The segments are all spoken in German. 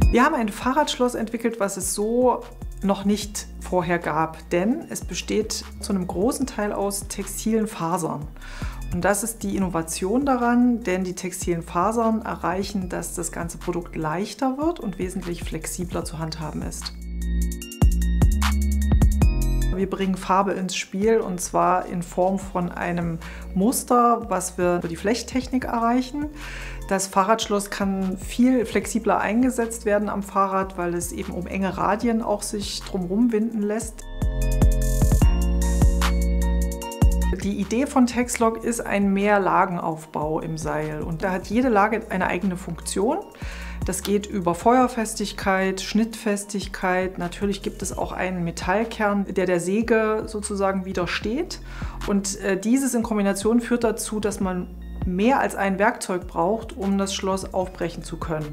Wir haben ein Fahrradschloss entwickelt, was es so noch nicht vorher gab, denn es besteht zu einem großen Teil aus textilen Fasern. Und das ist die Innovation daran, denn die textilen Fasern erreichen, dass das ganze Produkt leichter wird und wesentlich flexibler zu handhaben ist. Wir bringen Farbe ins Spiel und zwar in Form von einem Muster, was wir über die Flechttechnik erreichen. Das Fahrradschloss kann viel flexibler eingesetzt werden am Fahrrad, weil es eben um enge Radien auch sich drumherum winden lässt. Die Idee von Texlock ist ein Mehrlagenaufbau im Seil und da hat jede Lage eine eigene Funktion. Das geht über Feuerfestigkeit, Schnittfestigkeit. Natürlich gibt es auch einen Metallkern, der der Säge sozusagen widersteht. Und dieses in Kombination führt dazu, dass man mehr als ein Werkzeug braucht, um das Schloss aufbrechen zu können.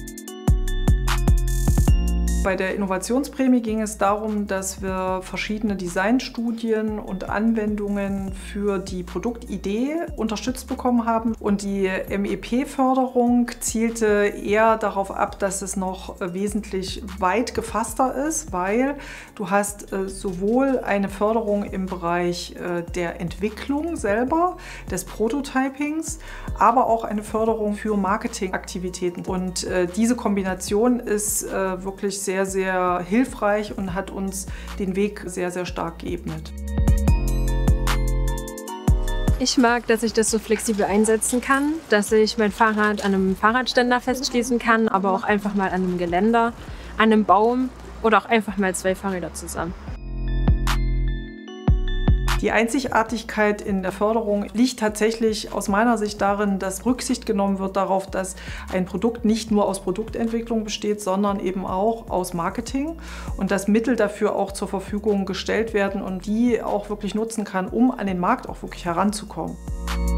Bei der Innovationsprämie ging es darum, dass wir verschiedene Designstudien und Anwendungen für die Produktidee unterstützt bekommen haben. Und die MEP-Förderung zielte eher darauf ab, dass es noch wesentlich weit gefasster ist, weil du hast sowohl eine Förderung im Bereich der Entwicklung selber, des Prototypings, aber auch eine Förderung für Marketingaktivitäten. Und diese Kombination ist wirklich sehr, sehr hilfreich und hat uns den Weg sehr, sehr stark geebnet. Ich mag, dass ich das so flexibel einsetzen kann, dass ich mein Fahrrad an einem Fahrradständer festschließen kann, aber auch einfach mal an einem Geländer, an einem Baum oder auch einfach mal 2 Fahrräder zusammen. Die Einzigartigkeit in der Förderung liegt tatsächlich aus meiner Sicht darin, dass Rücksicht genommen wird darauf, dass ein Produkt nicht nur aus Produktentwicklung besteht, sondern eben auch aus Marketing und dass Mittel dafür auch zur Verfügung gestellt werden und die auch wirklich nutzen kann, um an den Markt auch wirklich heranzukommen.